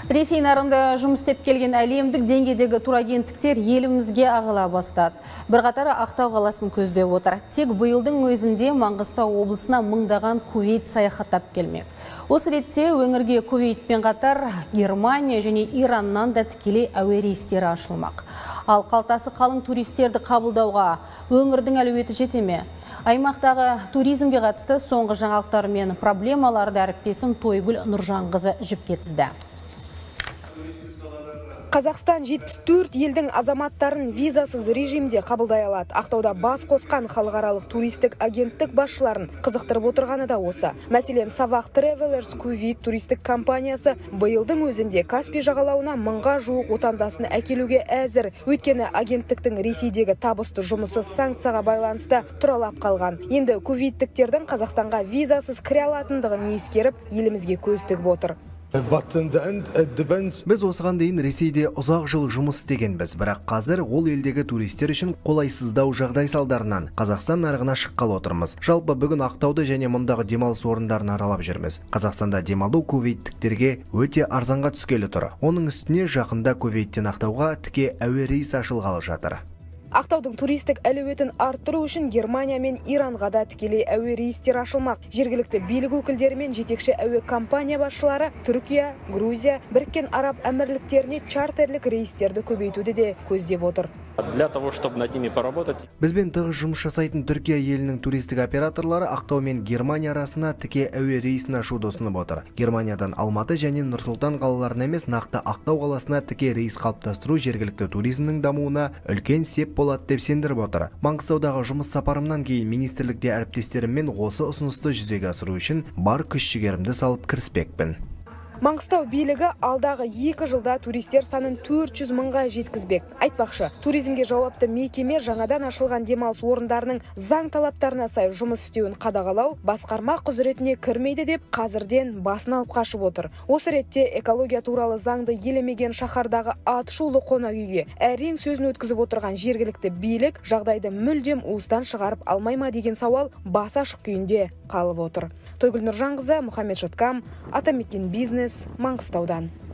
Ресей нарығында жұмыс істеп келген әлемдік деңгейдегі турагенттіктер елімізге ағыла бастады. Бірқатары Ақтау қаласын көздеп отыр. Тек биылдың өзінде Маңғыстау облысына мыңдаған кувейт саяхаттап келмек. Осы ретте өңірге Кувейтпен қатар Германия және Ираннан да тікелей әуе рейстері ашылмақ. Ал қалтасы қалың туристерді қабылдауға өңірдің әлеуеті жете ме? Аймақтағы туризмге қатысты соңғы жаңалықтар мен проблемаларды әріптесім Тойгүл Нұржанқызы жіпке тізді. Қазақстан 74 елдің азаматтарын визасыз режимде қабылдай алады. Ақтауда бас қосқан халықаралық туристік агенттік басшыларын қызықтырып отырғаны да осы. Мәселен, Савақ Travelers Кувейт туристік компаниясы биылдың өзінде Каспий жағалауына мыңға жуық отандасын әкелуге әзір. Өйткені агенттіктің Ресейдегі табысты жұмысы санкцияға байланысты тұралап қалған. Енді кувейттіктердің Қазақстанға визасыз кіре алатындығын ескеріп, елімізге көз тігіп отыр. Біз осыған дейін Ресейде ұзақ жыл жұмыс істегенбіз, бірақ қазір ол елдегі туристер үшін қолайсыздау жағдай салдарынан Қазақстан нарығына шыққалы отырмыз. Жалпы бүгін Ақтауды және мұндағы демалыс орындарын аралап жүрміз. Қазақстанда демалу кувейттіктерге өте арзанға түскелі тұр. Оның үстіне жақында Кувейттен Ақтауға тіке әуе рейсі ашылғалы жатыр. Ақтаудың туристік әлеуетін арттыру үшін Германия мен Иранға да тікелей әуе рейстер ашылмақ. Жергілікті билік өкілдері мен жетекші әуе компания басшылары Түркия, Грузия, Біріккен Араб Әмірліктеріне чартерлік рейстерді көбейтуді де көздеп отыр. Для того, чтобы над ними поработать. Бізбен тығыз жұмыс жасайтын Түркия елінің туристік операторлары Ақтау мен Германия арасына тіке әуе рейсін ашуды ұсынып отыр. Германиядан Алматы және Нұр-Сұлтан қалаларына емес, нақты Ақтау қаласына тіке рейс қалыптастыру жергілікті туризмнің дамуына үлкен сеп болады деп сендіріп отыр. Маңғыстаудағы жұмыс сапарымнан кейін министрлікте әріптестеріммен осы ұсынысты жүзеге асыру үшін бар күш-жігерімді салып кіріспекпін. Маңғыстау билігі алдағы 2 жылда туристер санын 400 мыңға жеткізбек. Айтпақшы, туризмге жауапты мекеме жаңадан ашылған демалыс орындарының заң талаптарына сай жұмыс істеуін қадағалау басқарма құзыретіне кірмейді деп қазірден басын алып қашып отыр. Осы ретте экология туралы заңды елемеген шаһардағы атышулы қонақ үйге әрең сөзін өткізіп отырған жергілікті билік жағдайды мүлдем уыстан шығарып алмай ма деген сауал бас ашық күйінде қалып отыр. Тойгүл Нұржанқызы, Мұхаммед Шаткам, Атамекен бизнес, Маңғыстаудан.